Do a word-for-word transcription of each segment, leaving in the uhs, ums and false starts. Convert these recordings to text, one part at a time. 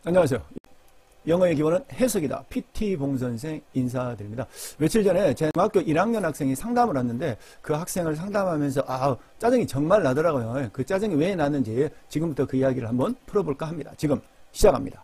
안녕하세요. 영어의 기본은 해석이다. 피티 봉선생 인사드립니다. 며칠 전에 제 중학교 일 학년 학생이 상담을 왔는데 그 학생을 상담하면서 아 짜증이 정말 나더라고요. 그 짜증이 왜 나는지 지금부터 그 이야기를 한번 풀어볼까 합니다. 지금 시작합니다.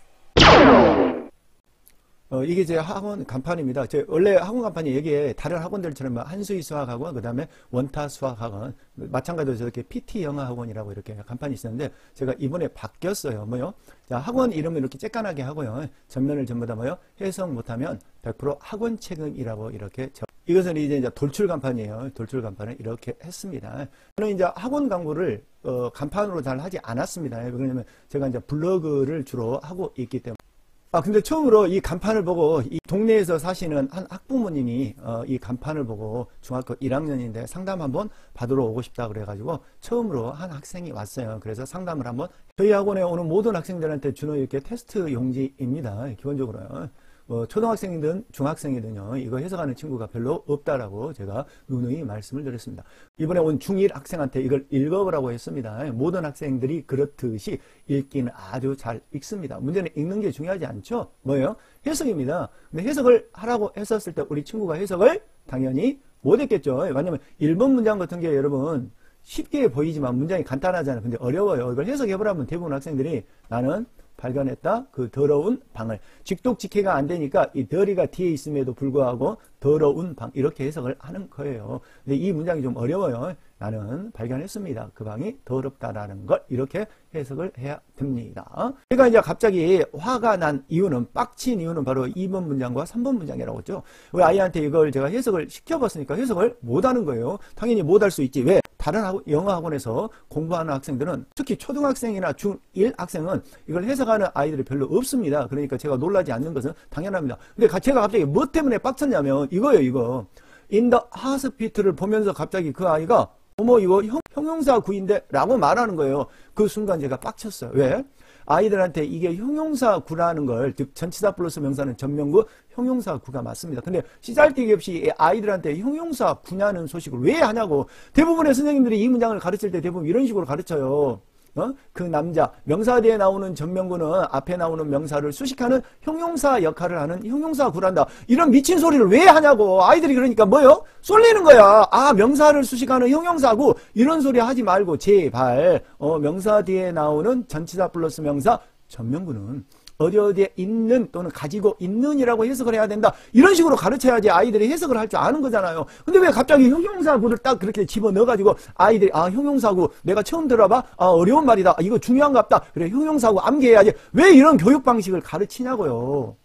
어, 이게 제 학원 간판입니다. 제 원래 학원 간판이 여기에 다른 학원들처럼 한수희 수학학원, 그 다음에 원타 수학학원, 마찬가지로 저렇게 피티 영어학원이라고 이렇게 간판이 있었는데 제가 이번에 바뀌었어요. 뭐요? 자, 학원 이름을 이렇게 쬐깐하게 하고요. 전면을 전부 다 뭐요? 해석 못하면 백 퍼센트 학원 책임이라고 이렇게 적... 이것은 이제, 이제 돌출 간판이에요. 돌출 간판을 이렇게 했습니다. 저는 이제 학원 광고를 어, 간판으로 잘 하지 않았습니다. 왜냐면 제가 이제 블로그를 주로 하고 있기 때문에. 아, 근데 처음으로 이 간판을 보고 이 동네에서 사시는 한 학부모님이 어, 이 간판을 보고 중학교 일 학년인데 상담 한번 받으러 오고 싶다 그래가지고 처음으로 한 학생이 왔어요. 그래서 상담을 한번 저희 학원에 오는 모든 학생들한테 주는 이렇게 테스트 용지입니다. 기본적으로요. 뭐 초등학생이든 중학생이든요. 이거 해석하는 친구가 별로 없다라고 제가 누누이 말씀을 드렸습니다. 이번에 온 중일 학생한테 이걸 읽어보라고 했습니다. 모든 학생들이 그렇듯이 읽기는 아주 잘 읽습니다. 문제는 읽는 게 중요하지 않죠? 뭐예요? 해석입니다. 근데 해석을 하라고 했었을 때 우리 친구가 해석을 당연히 못했겠죠. 왜냐면 일 번 문장 같은 게 여러분 쉽게 보이지만 문장이 간단하잖아요. 근데 어려워요. 이걸 해석해보라면 대부분 학생들이 나는 발견했다. 그 더러운 방을. 직독직해가 안 되니까 이 더리가 뒤에 있음에도 불구하고 더러운 방 이렇게 해석을 하는 거예요. 근데 이 문장이 좀 어려워요. 나는 발견했습니다. 그 방이 더럽다라는 걸 이렇게 해석을 해야 됩니다. 제가 이제 갑자기 화가 난 이유는 빡친 이유는 바로 이 번 문장과 삼 번 문장이라고 했죠. 우리 아이한테 이걸 제가 해석을 시켜봤으니까 해석을 못하는 거예요. 당연히 못할 수 있지. 왜? 다른 영어 학원에서 공부하는 학생들은 특히 초등학생이나 중일 학생은 이걸 해석하는 아이들이 별로 없습니다. 그러니까 제가 놀라지 않는 것은 당연합니다. 근데 제가 갑자기 뭐 때문에 빡쳤냐면 이거예요. 이거 In the hospital을 보면서 갑자기 그 아이가 어머 이거 형, 형용사 구인데 라고 말하는 거예요. 그 순간 제가 빡쳤어요. 왜? 아이들한테 이게 형용사 구라는 걸, 즉 전치사 플러스 명사는 전명구 형용사 구가 맞습니다. 근데 시잘데기 없이 아이들한테 형용사 구냐는 소식을 왜 하냐고. 대부분의 선생님들이 이 문장을 가르칠 때 대부분 이런 식으로 가르쳐요. 어? 그 남자, 명사 뒤에 나오는 전명구는 앞에 나오는 명사를 수식하는 형용사 역할을 하는 형용사 구란다. 이런 미친 소리를 왜 하냐고. 아이들이 그러니까 뭐요? 쏠리는 거야. 아, 명사를 수식하는 형용사구. 이런 소리 하지 말고 제발 어, 명사 뒤에 나오는 전치사 플러스 명사 전명구는 어디 어디에 있는 또는 가지고 있는이라고 해석을 해야 된다. 이런 식으로 가르쳐야지 아이들이 해석을 할 줄 아는 거잖아요. 근데 왜 갑자기 형용사구를 딱 그렇게 집어넣어가지고 아이들이 아 형용사구 내가 처음 들어봐? 아 어려운 말이다. 아, 이거 중요한갑다. 그래 형용사구 암기해야지. 왜 이런 교육 방식을 가르치냐고요.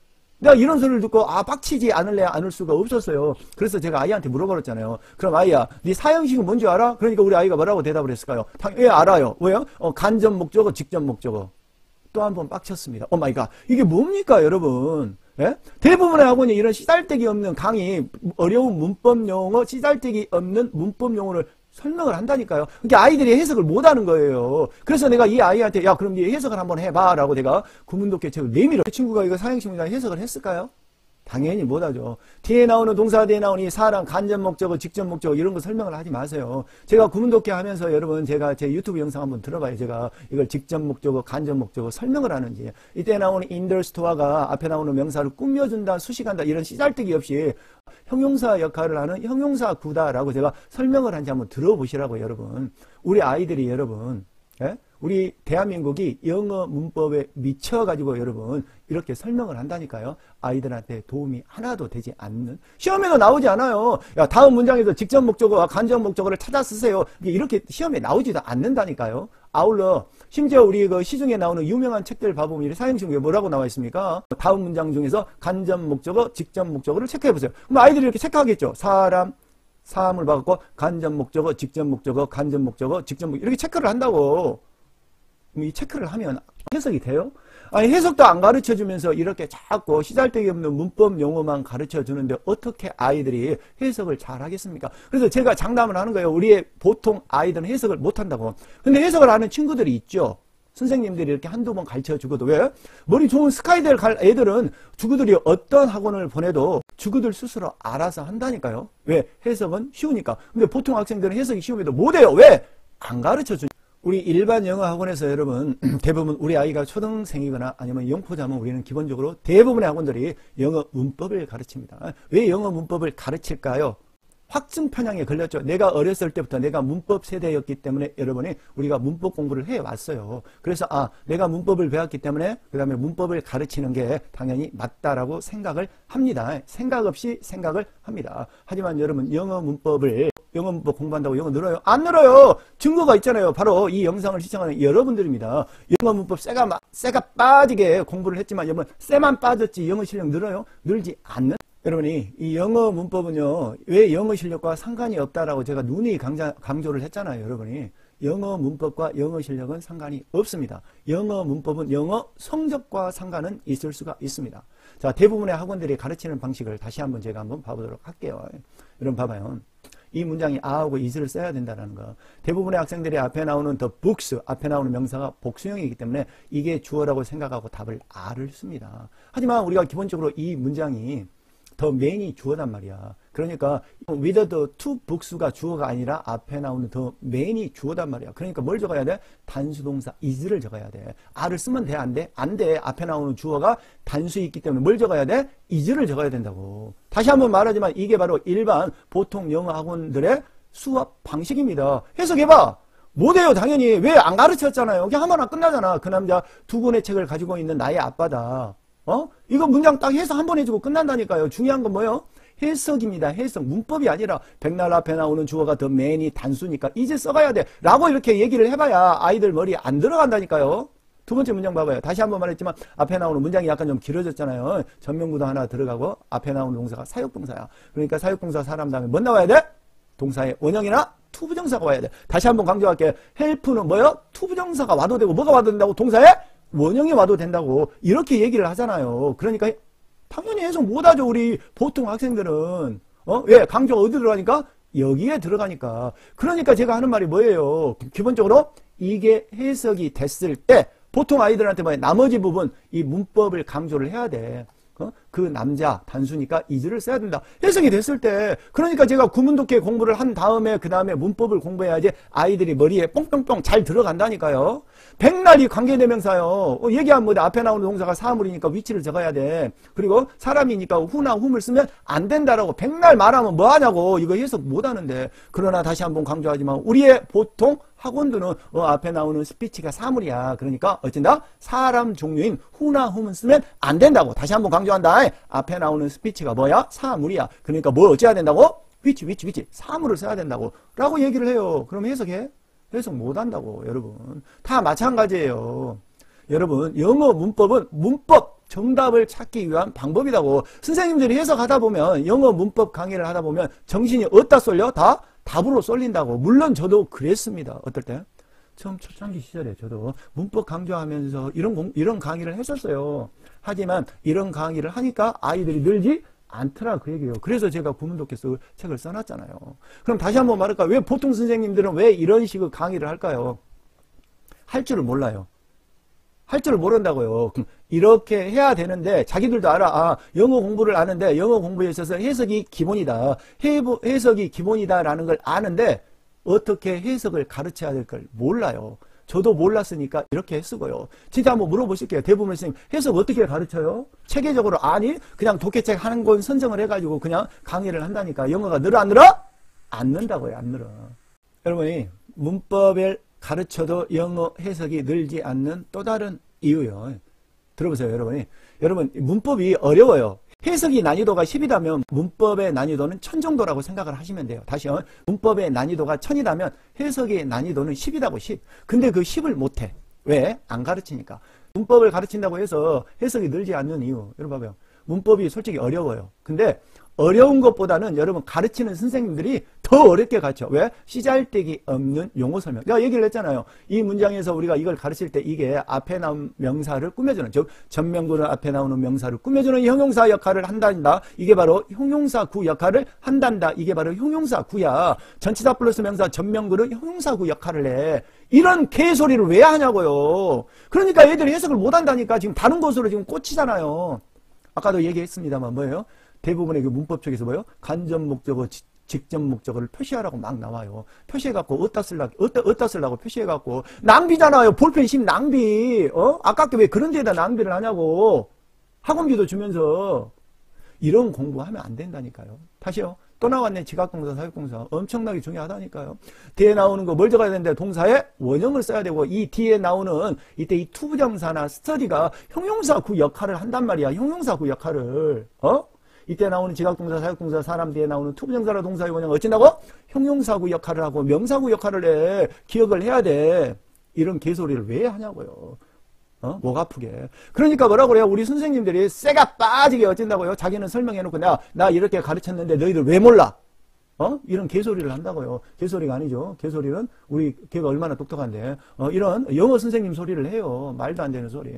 내가 이런 소리를 듣고 아 빡치지 않을래 않을 수가 없었어요. 그래서 제가 아이한테 물어버렸잖아요. 그럼 아이야 네 사형식은 뭔지 알아? 그러니까 우리 아이가 뭐라고 대답을 했을까요? 예 알아요. 왜요? 어, 간접 목적어 직접 목적어. 또 한 번 빡쳤습니다. 오 마이 갓. 이게 뭡니까, 여러분? 예? 대부분의 학원이 이런 씨잘데기 없는 강의, 어려운 문법 용어, 씨잘데기 없는 문법 용어를 설명을 한다니까요. 그러니까 아이들이 해석을 못 하는 거예요. 그래서 내가 이 아이한테, 야, 그럼 네 해석을 한번 해봐. 라고 내가 구문독해 책을 내밀어. 그 친구가 이거 사형식 문장 해석을 했을까요? 당연히 못하죠. 뒤에 나오는 동사 뒤에 나오는 이 사람, 간접 목적어, 직접 목적어 이런 거 설명을 하지 마세요. 제가 구문독해 하면서 여러분 제가 제 유튜브 영상 한번 들어봐요. 제가 이걸 직접 목적어, 간접 목적어 설명을 하는지. 이때 나오는 in the store가 앞에 나오는 명사를 꾸며준다, 수식한다 이런 씨잘데기 없이 형용사 역할을 하는 형용사 구다라고 제가 설명을 한지 한번 들어보시라고 여러분. 우리 아이들이 여러분 예? 우리 대한민국이 영어 문법에 미쳐가지고 여러분 이렇게 설명을 한다니까요. 아이들한테 도움이 하나도 되지 않는. 시험에도 나오지 않아요. 야 다음 문장에서 직접 목적어와 간접 목적어를 찾아 쓰세요. 이렇게 시험에 나오지도 않는다니까요. 아울러 심지어 우리 그 시중에 나오는 유명한 책들 봐보면 사형식 중에 뭐라고 나와 있습니까? 다음 문장 중에서 간접 목적어, 직접 목적어를 체크해보세요. 그럼 아이들이 이렇게 체크하겠죠. 사람, 사람을 봐갖고 간접 목적어, 직접 목적어, 간접 목적어, 직접 목적어 이렇게 체크를 한다고. 이 체크를 하면 해석이 돼요? 아니 해석도 안 가르쳐주면서 이렇게 자꾸 시잘데기 없는 문법 용어만 가르쳐주는데 어떻게 아이들이 해석을 잘 하겠습니까? 그래서 제가 장담을 하는 거예요. 우리의 보통 아이들은 해석을 못한다고. 근데 해석을 하는 친구들이 있죠. 선생님들이 이렇게 한두 번 가르쳐주고도 왜? 머리 좋은 스카이들 갈 애들은 주구들이 어떤 학원을 보내도 주구들 스스로 알아서 한다니까요. 왜? 해석은 쉬우니까. 근데 보통 학생들은 해석이 쉬움에도 못해요. 왜? 안 가르쳐주니까. 우리 일반 영어 학원에서 여러분 대부분 우리 아이가 초등생이거나 아니면 영포자면 우리는 기본적으로 대부분의 학원들이 영어 문법을 가르칩니다. 왜 영어 문법을 가르칠까요? 확증 편향에 걸렸죠. 내가 어렸을 때부터 내가 문법 세대였기 때문에 여러분이 우리가 문법 공부를 해왔어요. 그래서 아 내가 문법을 배웠기 때문에 그 다음에 문법을 가르치는 게 당연히 맞다라고 생각을 합니다. 생각 없이 생각을 합니다. 하지만 여러분 영어 문법을 영어 문법 공부한다고 영어 늘어요? 안 늘어요. 증거가 있잖아요. 바로 이 영상을 시청하는 여러분들입니다. 영어 문법 쇠가, 쇠가 빠지게 공부를 했지만 여러분 쇠만 빠졌지 영어 실력 늘어요? 늘지 않는? 여러분이 이 영어 문법은요 왜 영어 실력과 상관이 없다라고 제가 누누이 강자, 강조를 했잖아요. 여러분이 영어 문법과 영어 실력은 상관이 없습니다. 영어 문법은 영어 성적과 상관은 있을 수가 있습니다. 자, 대부분의 학원들이 가르치는 방식을 다시 한번 제가 한번 봐보도록 할게요. 여러분 봐봐요. 이 문장이 아하고 is를 써야 된다는 거. 대부분의 학생들이 앞에 나오는 the books, 앞에 나오는 명사가 복수형이기 때문에 이게 주어라고 생각하고 답을 a를 씁니다. 하지만 우리가 기본적으로 이 문장이 더 맨이 주어단 말이야. 그러니까 with the two books가 주어가 아니라 앞에 나오는 더 맨이 주어단 말이야. 그러니까 뭘 적어야 돼? 단수동사 is를 적어야 돼. a를 쓰면 돼? 안 돼? 안 돼. 앞에 나오는 주어가 단수에 있기 때문에 뭘 적어야 돼? is를 적어야 된다고. 다시 한번 말하지만 이게 바로 일반 보통 영어 학원들의 수업 방식입니다. 해석해봐. 못해요. 당연히. 왜 안 가르쳤잖아요. 그냥 하면 끝나잖아. 그 남자 두 권의 책을 가지고 있는 나의 아빠다. 어? 이거 문장 딱 해석 한 번 해주고 끝난다니까요. 중요한 건 뭐예요? 해석입니다. 해석. 문법이 아니라 백날 앞에 나오는 주어가 더 맨이 단수니까 이제 써가야 돼. 라고 이렇게 얘기를 해봐야 아이들 머리에 안 들어간다니까요. 두 번째 문장 봐봐요. 다시 한번 말했지만 앞에 나오는 문장이 약간 좀 길어졌잖아요. 전명구도 하나 들어가고 앞에 나오는 동사가 사역동사야. 그러니까 사역동사 사람 다음에 뭐 나와야 돼? 동사의 원형이나 투부정사가 와야 돼. 다시 한번 강조할게요. help는 뭐예요? 투부정사가 와도 되고 뭐가 와도 된다고? 동사에 원형이 와도 된다고 이렇게 얘기를 하잖아요. 그러니까 당연히 해석 못하죠. 우리 보통 학생들은. 어? 왜? 강조가 어디 들어가니까? 여기에 들어가니까. 그러니까 제가 하는 말이 뭐예요? 기본적으로 이게 해석이 됐을 때 보통 아이들한테 뭐예요? 나머지 부분 이 문법을 강조를 해야 돼. 어? 그 남자 단수니까 is를 써야 된다. 해석이 됐을 때 그러니까 제가 구문독해 공부를 한 다음에 그 다음에 문법을 공부해야지 아이들이 머리에 뽕뽕뽕 잘 들어간다니까요. 백날이 관계대명사요. 어, 얘기하면 뭐 앞에 나오는 동사가 사물이니까 위치를 적어야 돼. 그리고 사람이니까 후나 훔을 쓰면 안 된다라고 백날 말하면 뭐 하냐고. 이거 해석 못 하는데. 그러나 다시 한번 강조하지만 우리의 보통 학원들은 어, 앞에 나오는 스피치가 사물이야. 그러니까 어쩐다? 사람 종류인 후나 훔은 쓰면 안 된다고. 다시 한번 강조한다. 앞에 나오는 스피치가 뭐야? 사물이야. 그러니까 뭘 어찌해야 된다고? 위치 위치 위치 사물을 써야 된다고 라고 얘기를 해요. 그럼 해석해? 해석 못한다고. 여러분 다 마찬가지예요. 여러분 영어 문법은 문법 정답을 찾기 위한 방법이라고. 선생님들이 해석하다 보면 영어 문법 강의를 하다 보면 정신이 어디다 쏠려? 다 답으로 쏠린다고. 물론 저도 그랬습니다. 어떨 때? 처음 초창기 시절에 저도 문법 강조하면서 이런 공, 이런 강의를 했었어요. 하지만 이런 강의를 하니까 아이들이 늘지 않더라 그 얘기예요. 그래서 제가 구문독해서 책을 써놨잖아요. 그럼 다시 한번 말할까요? 왜 보통 선생님들은 왜 이런 식의 강의를 할까요? 할 줄을 몰라요. 할 줄을 모른다고요. 이렇게 해야 되는데 자기들도 알아. 아, 영어 공부를 아는데 영어 공부에 있어서 해석이 기본이다. 해석이 기본이다라는 걸 아는데 어떻게 해석을 가르쳐야 될 걸 몰라요. 저도 몰랐으니까 이렇게 쓰고요. 진짜 한번 물어보실게요. 대부분 선생님 해석 어떻게 가르쳐요? 체계적으로 아니 그냥 독해책 한 권 선정을 해가지고 그냥 강의를 한다니까. 영어가 늘어 안 늘어? 안 는다고요. 안 늘어. 여러분이 문법을 가르쳐도 영어 해석이 늘지 않는 또 다른 이유요. 들어보세요. 여러분이. 여러분 문법이 어려워요. 해석이 난이도가 십이라면 문법의 난이도는 천 정도라고 생각을 하시면 돼요. 다시요. 문법의 난이도가 천이라면 해석의 난이도는 십이라고 십. 근데 그 십을 못해. 왜? 안 가르치니까. 문법을 가르친다고 해서 해석이 늘지 않는 이유. 여러분 봐봐요. 문법이 솔직히 어려워요. 근데 어려운 것보다는 여러분 가르치는 선생님들이 더 어렵게 가르쳐. 왜? 씨잘데기 없는 용어 설명. 내가 얘기를 했잖아요. 이 문장에서 우리가 이걸 가르칠 때 이게 앞에 나온 명사를 꾸며주는, 즉 전명구는 앞에 나오는 명사를 꾸며주는 형용사 역할을 한단다. 이게 바로 형용사구 역할을 한단다. 이게 바로 형용사구야. 전치사 플러스 명사 전명구는 형용사구 역할을 해. 이런 개소리를 왜 하냐고요. 그러니까 애들이 해석을 못한다니까. 지금 다른 것으로 지금 꽂히잖아요. 아까도 얘기했습니다만 뭐예요? 대부분의 그 문법 쪽에서 뭐예요? 간접 목적어 직접 목적어를 표시하라고 막 나와요. 표시해갖고 어디다 쓰려고, 어디다, 어디다 쓰려고 표시해갖고. 낭비잖아요. 볼펜 심 낭비. 어? 아깝게 왜 그런 데에다 낭비를 하냐고. 학원비도 주면서. 이런 공부하면 안 된다니까요. 다시요. 또 나왔네. 지각동사, 사역동사. 엄청나게 중요하다니까요. 뒤에 나오는 거 뭘 적어야 되는데 동사에 원형을 써야 되고 이 뒤에 나오는 이때 이 투부정사나 스터디가 형용사 구 역할을 한단 말이야. 형용사 구 역할을. 어? 이때 나오는 지각동사, 사역동사, 사람 뒤에 나오는 투부정사나 동사의 원형 어쩐다고? 형용사구 역할을 하고 명사구 역할을 해. 기억을 해야 돼. 이런 개소리를 왜 하냐고요. 어? 목 아프게. 그러니까 뭐라고 그래요? 우리 선생님들이 쇠가 빠지게 어쩐다고요? 자기는 설명해놓고 나, 나 이렇게 가르쳤는데 너희들 왜 몰라? 어? 이런 개소리를 한다고요. 개소리가 아니죠. 개소리는 우리 걔가 얼마나 똑똑한데. 어, 이런 영어 선생님 소리를 해요. 말도 안 되는 소리.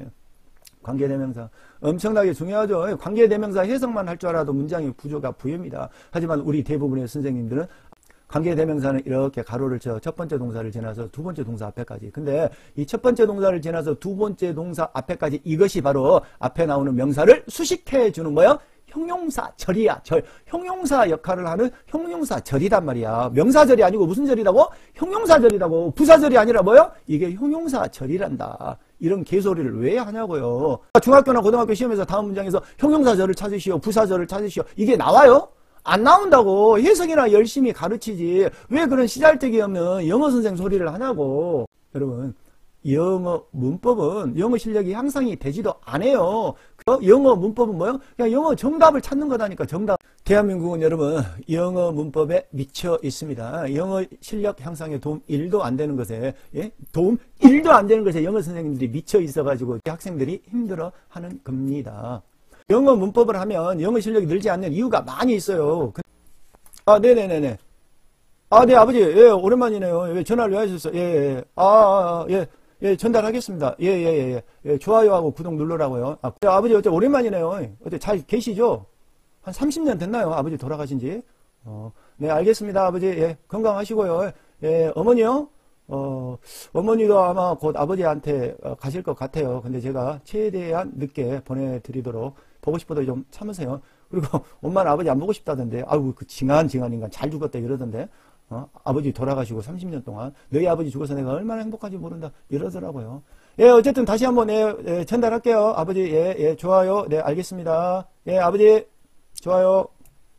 관계대명사. 엄청나게 중요하죠. 관계대명사 해석만 할 줄 알아도 문장의 구조가 부여입니다. 하지만 우리 대부분의 선생님들은 관계대명사는 이렇게 가로를 쳐 첫 번째 동사를 지나서 두 번째 동사 앞에까지. 근데 이 첫 번째 동사를 지나서 두 번째 동사 앞에까지 이것이 바로 앞에 나오는 명사를 수식해 주는 거예요. 형용사 절이야. 절. 형용사 역할을 하는 형용사 절이단 말이야. 명사절이 아니고 무슨 절이라고? 형용사 절이라고. 부사절이 아니라 뭐요? 이게 형용사 절이란다. 이런 개소리를 왜 하냐고요. 중학교나 고등학교 시험에서 다음 문장에서 형용사절을 찾으시오. 부사절을 찾으시오. 이게 나와요? 안 나온다고. 해석이나 열심히 가르치지. 왜 그런 시잘데기 없는 영어 선생 소리를 하냐고. 여러분. 영어 문법은 영어 실력이 향상이 되지도 않아요. 그 영어 문법은 뭐예요? 그냥 영어 정답을 찾는 거다니까. 정답. 대한민국은 여러분 영어 문법에 미쳐 있습니다. 영어 실력 향상에 도움 일도 안 되는 것에 예? 도움 일도 안 되는 것에 영어 선생님들이 미쳐 있어가지고 학생들이 힘들어하는 겁니다. 영어 문법을 하면 영어 실력이 늘지 않는 이유가 많이 있어요. 아, 네네네네. 아, 네, 아버지. 예, 오랜만이네요. 왜 전화를 왜 하셨어요? 예, 예. 아, 아, 예. 예, 전달하겠습니다. 예, 예, 예, 예. 예, 좋아요하고 구독 누르라고요. 아, 아버지, 어째 오랜만이네요. 어째 잘 계시죠? 한 삼십 년 됐나요? 아버지 돌아가신 지? 어, 네, 알겠습니다. 아버지. 예, 건강하시고요. 예, 어머니요? 어, 어머니도 아마 곧 아버지한테 가실 것 같아요. 근데 제가 최대한 늦게 보내드리도록 보고 싶어도 좀 참으세요. 그리고 엄마는 아버지 안 보고 싶다던데. 아이고, 그 징한, 징한 인간 잘 죽었다 이러던데. 어? 아버지 돌아가시고 삼십 년 동안 너희 아버지 죽어서 내가 얼마나 행복한지 모른다 이러더라고요. 예, 어쨌든 다시 한번 예, 예, 전달할게요. 아버지, 예, 예, 좋아요. 네, 알겠습니다. 예, 아버지, 좋아요.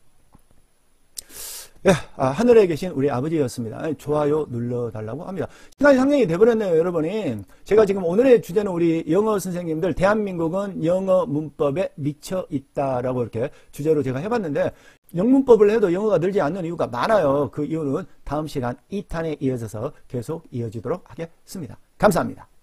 예, 아, 하늘에 계신 우리 아버지였습니다. 좋아요 눌러달라고 합니다. 시간이 상당히 돼버렸네요, 여러분이. 제가 지금 오늘의 주제는 우리 영어 선생님들, 대한민국은 영어 문법에 미쳐 있다라고 이렇게 주제로 제가 해봤는데, 영문법을 해도 영어가 늘지 않는 이유가 많아요. 그 이유는 다음 시간 이 탄에 이어져서 계속 이어지도록 하겠습니다. 감사합니다.